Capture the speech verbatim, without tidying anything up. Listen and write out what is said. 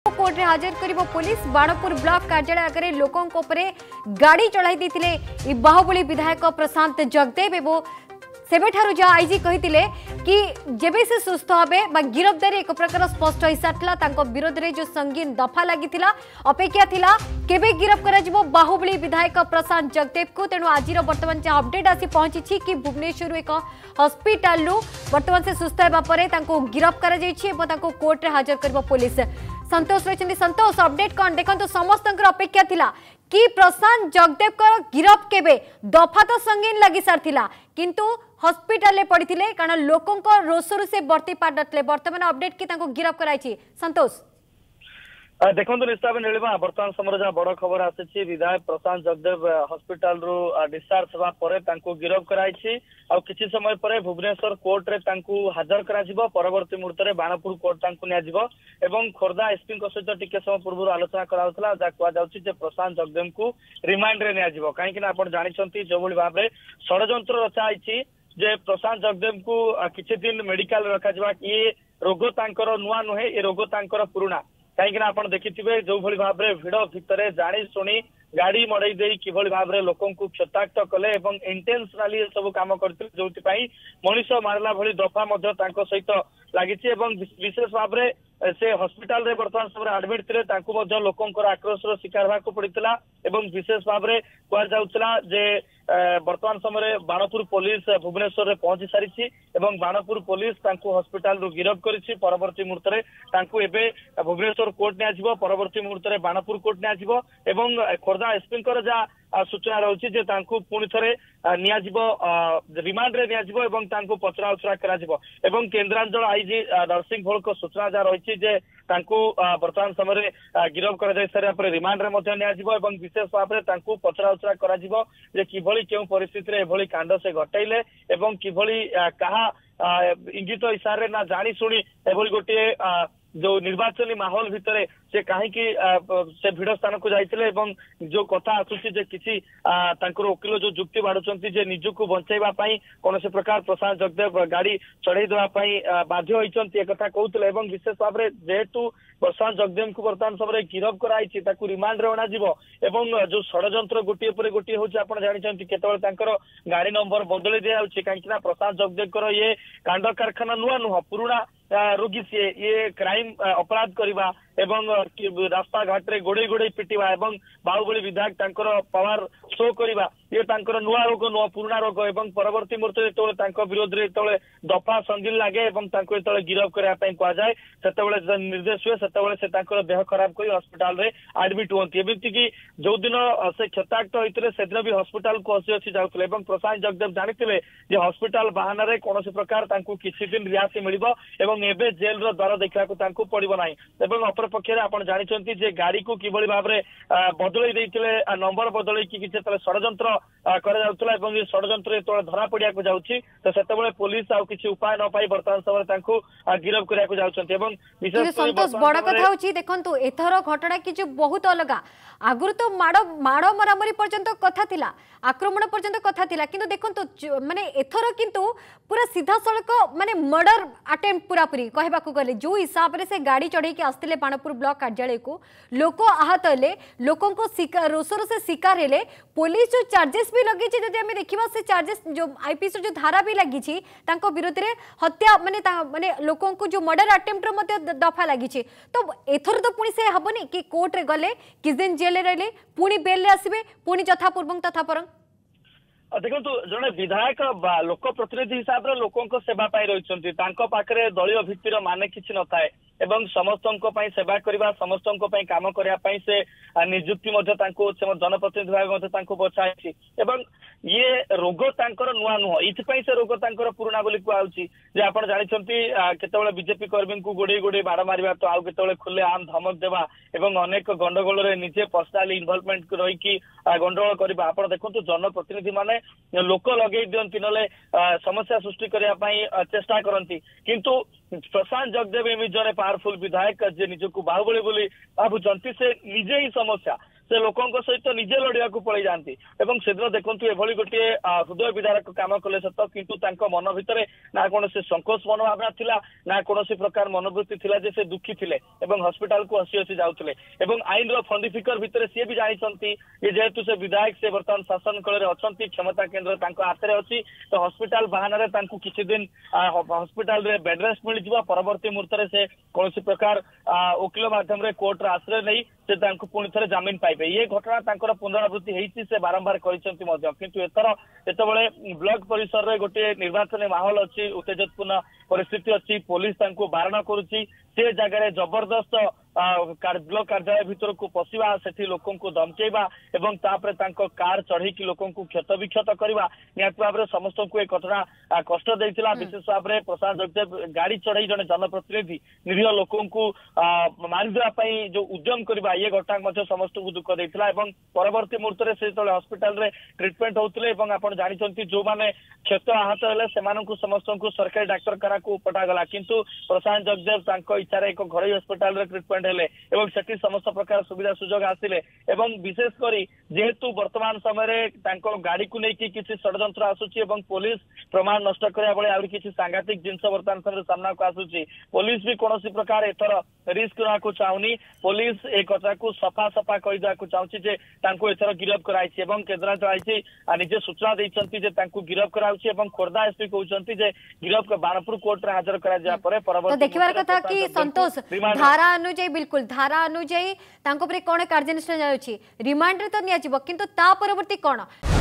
Court रे हाजिर करिबो पुलिस। बाणपुर ब्लॉक कार्यालय आगे लोकों गाड़ी चढ़ाई देते बाहुबली विधायक प्रशांत जगदेव एवं सेबेठारु जा आईजी कहितिले कि जेबे से सुस्थ होबे बा गिरफ्तारी एक प्रकार स्पष्ट हो सारला तांको विरोध रे जो संगीन दफा लागिथिला अपेक्षा थिला केबे गिरफ्त करा जिवो बाहुबली विधायक प्रशांत जगदेव को। तेणु आज वर्तमान जे अपडेट आसी पहुंची कि भुवनेश्वर एक हॉस्पिटल रु वर्तमान से सुस्थ हेबा परे तांको गिरफ्त करा जायछि एवं तांको कोर्ट रे हाजिर करबो पुलिस। संतोष रहिछन्ति। संतोष अपडेट कोन देखंतु समस्त अपेक्षा थिला कि प्रशांत जगदेव को गिरफ्त केबे दफा तो संगीन लगी सारथिला किंतु हॉस्पिटल ले पड़िथिले कारण लोकों को रोसरु से बर्ती पार नथले। वर्तमान अपडेट कि तांको गिरफ्त कराइछि संतोष। देखो निश्चित नीलिमा बर्तमान समय जहाँ बड़ खबर आसी विधायक प्रशांत जगदेव हॉस्पिटल रु डिस्चार्ज होगा गिरफ्त कराई आउ किसी समय पर भुवनेश्वर कोर्ट रे हाजर करा परवर्ती मुहूर्त में बाणपुर कोर्ट एवं खोर्धा एसपी सहित टिके समय पूर्व आलोचना कराला जहाँ कहुचे प्रशांत जगदेव को रिमांड रे निया कहीं आप जानते जो भाव में षड्यंत्र रचाई जे प्रशांत जगदेव को किसी दिन मेडिकल रखा ये रोग तांकर नुआ नुहे ये रोग तांकर पुराना कहीं आप देखिए जो भाव में भिड़ भितर जानी शुणी गाड़ी मड़ई दे कि भाव में लोक क्षताक्त कले इंटेंशनाली सब कम करते जो मनीष मारला भली दफा सहित लगी विशेष भाव में से हॉस्पिटल रे वर्तमान समय एडमिट थे लोकंर आक्रोश शिकार होगा पड़ता विशेष भाव में कहुला जे वर्तमान समय बाणपुर पुलिस भुवनेश्वर में पहुंची सारी बाणपुर पुलिस हॉस्पिटल रु गिरफ्त करी परवर्ती मुहूर्त में भुवनेश्वर कोर्ट निया परवर्ती मुहूर्त में बाणपुर कोर्ट निया खोर्धा एसपी जहाँ सूचना रही पुणी थे रिमांड रे निया पचरा उचरा कर केन्द्रांचल आईजी नरसिंह भोल सूचना जहाँ रही वर्तमान समय गिरफ्त कर रिमांड रे विशेष भाव में पचरा उचरा कर क्यों परिस्थिति एभली कांड से घटाइले किभली कहा इंगित इशारे ना जानी शुणी एभली गोटे जो निर्वाचनी माहौल भितर से कहीं से भिड़ स्थान को जाइए जो कथा आसूसी जे किसी वकिल जो जुक्ति बाढ़ुंट जे निजक बचाई कौन से प्रकार प्रशांत जगदेव गाड़ी चढ़ई देवाई बाध्य होती कहते विशेष भाव में जेहेतु प्रशांत जगदेव को बर्तमान समय गिरफ्त कराई रिमांड रे अणा जो षड्यंत्र गोटे पर गोटे हूँ आप जानते केतल गाड़ी नंबर बदल दिया कहीं प्रशांत जगदेव ये कांड कारखाना नुआ नुह पुराना रोगी सी ये क्राइम अपराध करवा एवं रास्ता घाट रे गोड़े गोड़े पिटिवा एवं बाहुबली विधायक पावर शो करवा ये नुआ रोग नुआ पुराना रोग एवं परवर्ती मुहूर्त जो विरोध में जो दफा संगीन लगे जो गिरफ्त करने कहुए से निर्देश हुए से देह खराब कर हॉस्पिटल रे एडमिट होती एमती कि जो दिन से क्षताक्त होते से दिन भी हॉस्पिटल को हसी हसी जाऊे प्रशांत जगदेव जानी हॉस्पिटल बाहाना कौन प्रकार किसी दिन रिहाती मिल एवं जेल द्वार देखा पड़ो ना अपर पक्ष आप जानते गाड़ी को किभली भाव में बदल देते नंबर बदल कि षड्यंत्र कर षड्यंत्र जो धरा पड़ा जाऊँगी तो से पुलिस आउ किसी उपाय न पाई वर्तमान समय गिरफ्त करने संतोष बड़ कथा होची देखंतु एथर घटना कि जो बहुत अलग आगुर तो माड़ माड़ मरामरी पर्यंत कथा थिला आक्रमण पर्यंत कथा थिला किंतु देखंतु माने एथर किंतु पूरा सीधा सड़क माने मर्डर अटेम्प्ट पूरा पूरी कहबा को गले जो हिसाब रे से गाड़ी चढ़े के आस्तिले बाणपुर ब्लॉक कार्यालय को लोक आहत हेले लोकों को रोसर से शिकार हेले पुलिस जो चार्जेस भी लगी जदि आम देखा से चार्जेस जो आईपीसी जो धारा भी लगी विरोध में हत्या माने माने लोकों को जो मर्डर अटेम्प्ट दफा लगी तो एथर तो पुणी से हेनी कि कोर्ट रे गले किस दिन जेल रही पुणी बेल आसबे पुणी जथा पूर्व तथा पर देखो जड़े विधायक लोक प्रतिनिधि हिसाब से लोकों सेवा रही पाखे दलीय भित्तिर मान किसी न थाए एवं समस्त सेवा करने समस्त काम करने से निजुक्ति जनप्रतिनिधि भाव बचाई एवं ये रोग तांकर नुआ नुह ये से रोग तांकर पुराना बोली कहुच्छी आप जानते केतबे बीजेपी कर्मी को गोड़े गोड़े बाड़ मार तो आउ के खुले आम धमक देवा एवं अनेक गंडगोल निजे पर्सनाली इनवल्वमेंट रही गंडगोल करवा आप देखो जनप्रतिनिधि माने लोक लगे दिखती ना समस्या सृष्टि करने चेष्टा करती किंतु प्रशांत जगदेव एम जड़े पावरफुल विधायक जे निजक बाहुबली बोली भावुंट से निजे ही समस्या से लोकों सहित निजे लड़िया पड़े जाती एवं सेदिन देखु एभली गोटे हृदय विदारक काम कले सत किंतु मन भितर ना कौन से संकोच मनोभावना थिला ना कौन प्रकार मनोवृत्ति थिला जे से दुखी थिले एवं हॉस्पिटल को हसी हसी जाउथिले एवं आईन रो फंदी फिकर भितर सी भी जानिसंती ये जेहेतु से विधायक से वर्तमान शासन कल अछंती क्षमता केंद्र तांको हाथ में अच्छी तो हॉस्पिटल बहाना तांको किछि दिन हॉस्पिटल रे बेड रेस्ट मिल जिवो परवर्ती मुहूर्त से कौन प्रकार वकिल माध्यम रे कोर्ट आश्रय नहीं से तांको पुणी थे जमीन पाइबे ये घटना तांकर पुनरावृत्ति होती से बारंबार करिसेंती मध्य किंतु एतर जेतेबेले ब्लॉक परिसर रे गोटे निर्वाचन माहौल अच्छी उत्तेजपूर्ण परिस्थिति अच्छी पुलिस तांको बारण करुच्ची से जगह जबरदस्त ब्लॉक कार्यालय भीतर को पशिबा सेठी लोकों को धमकेबा एवं तापरे तांको कार चढ़ी की लोकों को क्षत विक्षत करवा निहत भाव समस्त को एक घटना कष्ट देइतिला विशेष भाव में प्रसाद जगदेव गाड़ी चढ़ाई जने जनप्रतिनिधि निरीह लोकों को मारिदेवा जो उद्यम करवा ये घटना समस्त को दुख देइतिला एवं परवर्ती मुहूर्त में से हॉस्पिटल रे ट्रिटमेंट होउतिले एवं आपण जानिचंती जो माने क्षत आहत हेले सेमानंकु समस्त को सरकारी डाक्तरखाना को पठागला किंतु प्रशांत जगदेव तांको इच्छा एक घर हॉस्पिटल रे ट्रिटमेंट हेले एवं सेठी समस्त प्रकार सुविधा सुजोग आसिले एवं विशेष करी जेहेतु वर्तमान समय तांको गाड़ी को लेकिन किसी षड्यंत्र आसुची एवं पुलिस प्रमाण नष्ट करिया बळे आउरी किसी सांघातिक जिनस वर्तमान समय सामना को आसुची पुलिस भी कौन प्रकार एथर रिस्क ना को चाहूनी पुलिस एक कथा को सफा सफा कहि दा को चाहूची जे तांको एथर गिरफ कराइछि एवं केन्द्रांचल आइछि निजे सूचना दैछंती जे तांको गिरफ कराउछि एवं खोर्धा एसपी कहउछंती जे गिरफ बाणपुर कोर्ट रे हाजर करा जा परे परवर्ती तो देखिबार कथा कि संतोष धारा अनुଯାयୀ बिल्कुल धारा अनुଯାୟୀ तांको परे कोन कार्यानुष्ठान जाउछि रिमांड रे तो निया जिवो किंतु ता परवर्ती कोन